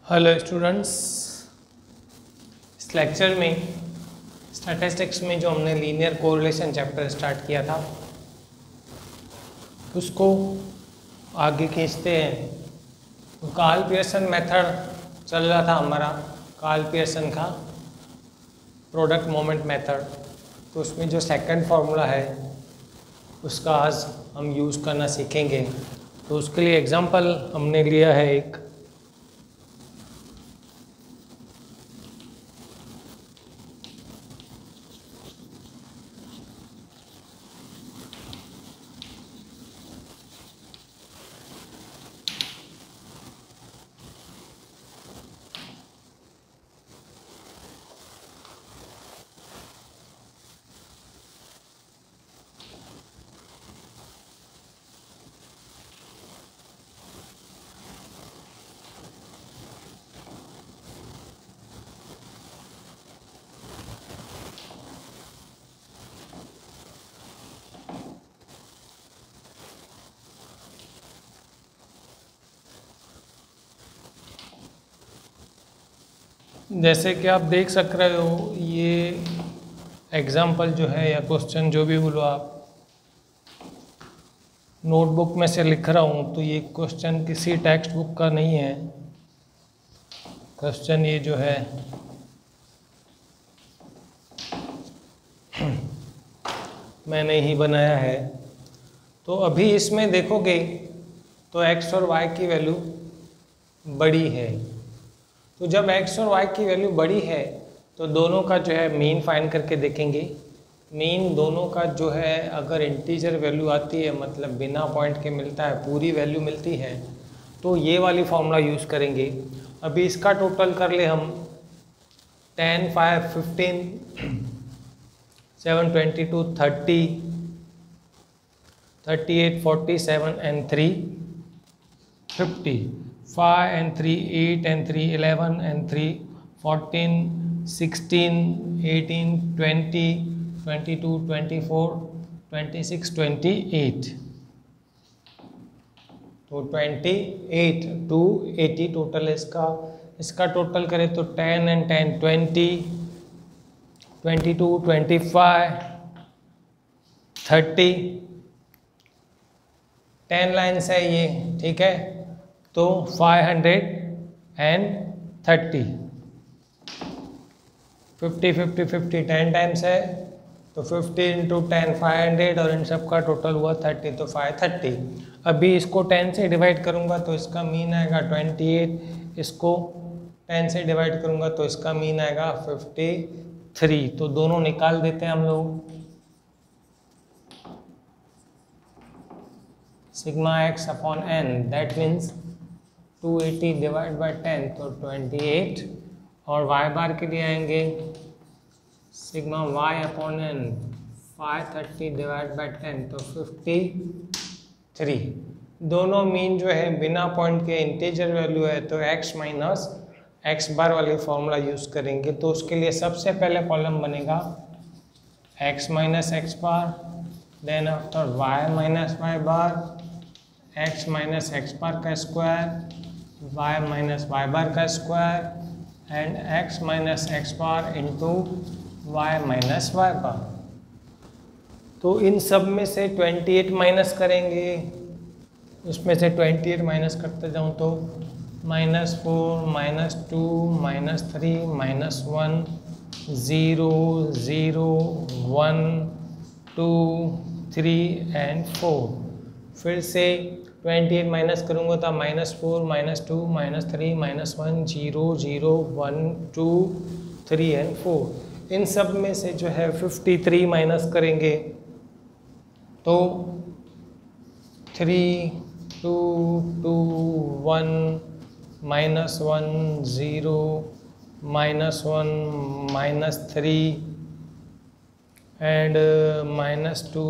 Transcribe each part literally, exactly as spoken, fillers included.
Hello students, इस lecture में statistics में जो हमने लीनियर कोरिलेशन चैप्टर स्टार्ट किया था उसको आगे खींचते हैं। तो कार्ल पियर्सन मेथड चल रहा था हमारा, कार्ल पियर्सन का प्रोडक्ट मोमेंट मेथड। तो उसमें जो सेकंड फार्मूला है उसका आज हम यूज़ करना सीखेंगे। तो उसके लिए एग्जांपल हमने लिया है एक। जैसे कि आप देख सक रहे हो, ये एग्जाम्पल जो है या क्वेश्चन जो भी बोलो आप, नोटबुक में से लिख रहा हूँ। तो ये क्वेश्चन किसी टेक्स्ट बुक का नहीं है। क्वेश्चन ये जो है मैंने ही बनाया है। तो अभी इसमें देखोगे तो x और y की वैल्यू बड़ी है। तो जब x और y की वैल्यू बड़ी है तो दोनों का जो है मीन फाइंड करके देखेंगे। मीन दोनों का जो है अगर इंटीजर वैल्यू आती है, मतलब बिना पॉइंट के मिलता है, पूरी वैल्यू मिलती है, तो ये वाली फॉर्मूला यूज़ करेंगे। अभी इसका टोटल कर ले हम। Ten, five, fifteen, seven, twenty two, thirty, thirty eight, forty seven and three, fifty. Five and three, eight and three, eleven and three, fourteen, sixteen, eighteen, twenty, twenty-two, twenty-four, twenty-six, twenty-eight। तो twenty-eight to eighty total है इसका। इसका total करें तो ten and ten, twenty, twenty-two, twenty-five, thirty। ten lines है ये, ठीक है। तो five hundred and thirty, fifty, fifty, fifty ten times है, तो fifty into ten five hundred, और इन सब का टोटल हुआ थर्टी, तो फाइव थर्टी। अभी इसको टेन से डिवाइड करूंगा तो इसका मीन आएगा ट्वेंटी एट। इसको टेन से डिवाइड करूंगा तो इसका मीन आएगा फिफ्टी थ्री। तो दोनों निकाल देते हैं हम लोग। Sigma x upon n, that means two eighty divide by ten, तो ट्वेंटी एट। और y बार के लिए आएंगे sigma y upon n, five thirty divide by ten, तो फिफ्टी थ्री। दोनों मीन जो है बिना पॉइंट के इंटीजर वैल्यू है, तो x माइनस एक्स बार वाली फॉर्मूला यूज़ करेंगे। तो उसके लिए सबसे पहले कॉलम बनेगा x minus x bar, then after y minus y bar, x minus x bar का square, y minus y bar का square, and x minus x bar into y minus y bar. तो इन सब में से twenty eight minus करेंगे। उसमें से ट्वेंटी एट माइनस करते जाऊँ तो minus four, minus two, minus three, minus one, zero, zero, one, two, three and four. फिर से ट्वेंटी एट माइनस करूँगा तो minus four, minus two, minus three, minus one, zero, zero, one, two, three and four. इन सब में से जो है फिफ्टी थ्री माइनस करेंगे तो three, two, two, one, minus one, zero, minus one, minus three and minus two.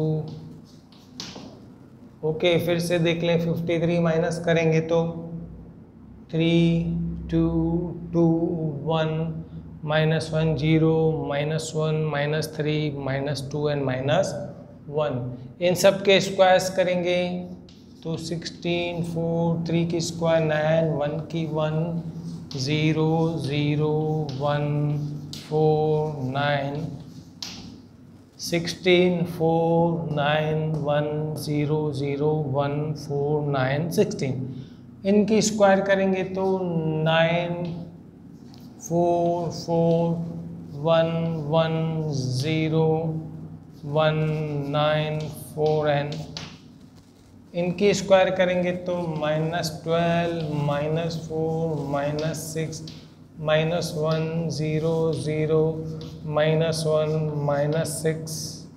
Okay, फिर से देख लें। फिफ्टी थ्री माइनस करेंगे तो three, two, two, one, minus one, zero, minus one, minus three, minus two and minus one. इन सब के squares करेंगे तो सिक्सटीन, फोर, थ्री की स्क्वायर नाइन, वन की one, zero zero one four nine sixteen four nine one zero zero one four nine sixteen. इनकी square करेंगे तो nine four four one one zero one nine four n. इनकी square करेंगे तो minus twelve minus four minus six minus one zero zero minus one minus six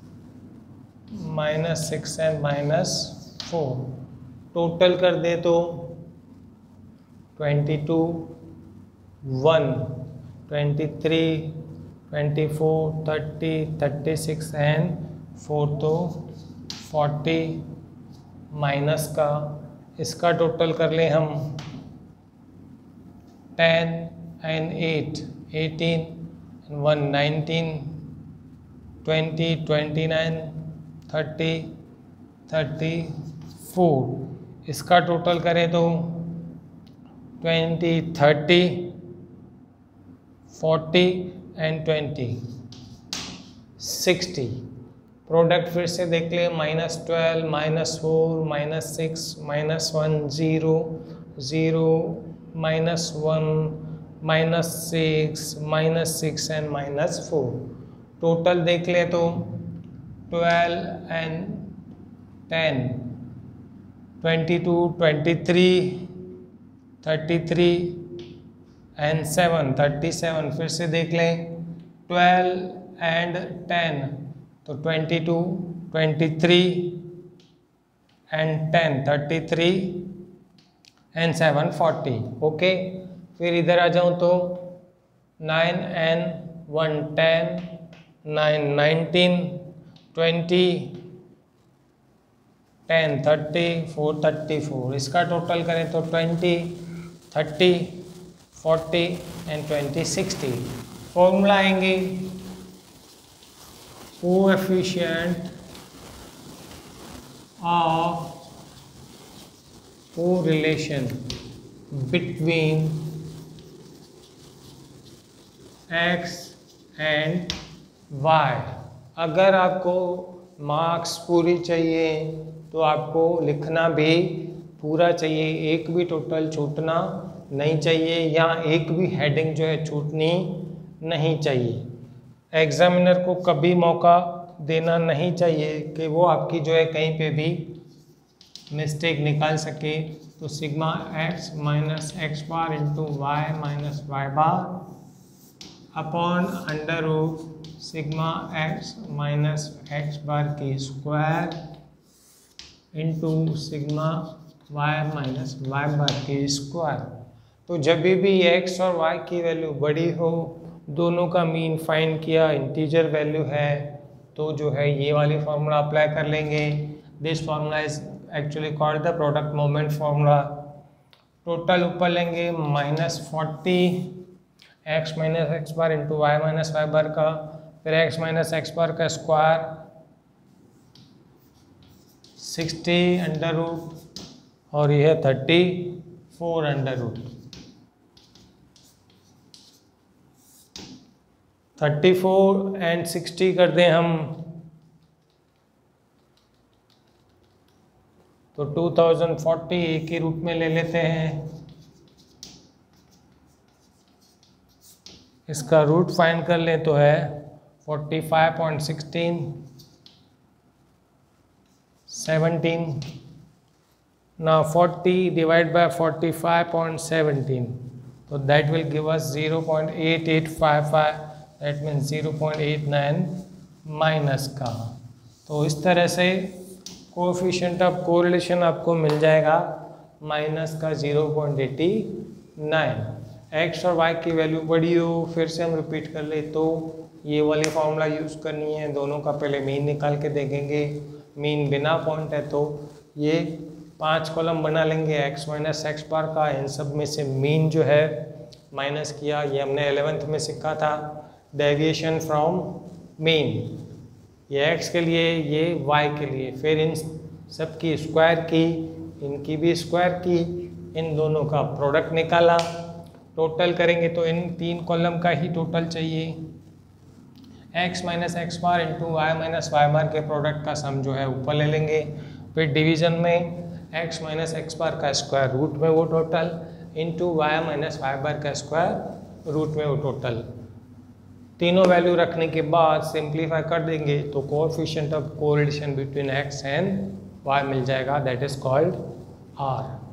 minus six and minus four. Total कर दे तो twenty two one twenty three twenty four thirty thirty six and four तो forty minus का इसका total कर लें हम ten and eight eighteen and one nineteen twenty twenty nine thirty thirty four. इसका टोटल करें तो twenty thirty forty and twenty sixty. Product फिर से देख ले, minus twelve minus four minus six minus one zero zero minus one minus six minus six and minus four. Total देख ले तो twelve and ten twenty two twenty three thirty three and seven thirty seven. फिर से देख लें twelve and ten तो twenty two twenty three and ten thirty three and seven forty. Okay, फिर इधर आ जाऊँ तो nine and one ten nine nineteen twenty ten thirty four thirty four. इसका टोटल करें तो twenty thirty forty and twenty sixty. Formula आएंगे coefficient of correlation between x and y. अगर आपको मार्क्स पूरी चाहिए तो आपको लिखना भी पूरा चाहिए, एक भी टोटल छूटना नहीं चाहिए या एक भी हेडिंग जो है छूटनी नहीं चाहिए। एग्जामिनर को कभी मौका देना नहीं चाहिए कि वो आपकी जो है कहीं पे भी मिस्टेक निकाल सके। तो sigma x minus x bar into y minus y bar upon under root sigma x minus x bar की square into sigma y minus y bar की स्क्वायर। तो जब भी एक्स और वाई की वैल्यू बड़ी हो, दोनों का मीन फाइंड किया, इंटीजर वैल्यू है, तो जो है ये वाली फार्मूला अप्लाई कर लेंगे। This formula is actually called the product moment formula. Total ऊपर लेंगे minus forty x minus x bar into y minus y bar का, फिर एक्स माइनस एक्स बार का स्क्वायर सिक्सटी अंडर रूट और यह thirty four under root. Thirty four and sixty कर दें हम तो टू थाउजेंड फोर्टी एक ही रूट में ले लेते हैं। इसका रूट फाइंड कर लें तो है forty five point sixteen seventeen. now forty divided by forty-five point one seven, so that will give us zero point eight eight five five, that means zero point eight nine minus का। तो इस तरह से coefficient of correlation आपको मिल जाएगा minus का zero point eight nine. X और y की वैल्यू बड़ी हो, फिर से हम रिपीट कर ले तो ये वाली फार्मूला यूज़ करनी है। दोनों का पहले मीन निकाल के देखेंगे, मीन बिना पॉइंट है तो ये पांच कॉलम बना लेंगे एक्स माइनस एक्स बार का। इन सब में से मीन जो है माइनस किया, ये हमने एलेवेंथ में सीखा था डेविएशन फ्रॉम मीन, ये एक्स के लिए ये वाई के लिए। फिर इन सब की स्क्वायर की, इनकी भी स्क्वायर की, इन दोनों का प्रोडक्ट निकाला। टोटल करेंगे तो इन तीन कॉलम का ही टोटल चाहिए। x minus x bar into y minus y bar के प्रोडक्ट का सम जो है ऊपर ले लेंगे। फिर डिवीजन में x माइनस एक्स बार का स्क्वायर रूट में वो total into y minus y bar का स्क्वायर रूट में वो टोटल। तीनों वैल्यू रखने के बाद सिंप्लीफाई कर देंगे तो coefficient of correlation between x and y मिल जाएगा, दैट इज कॉल्ड r।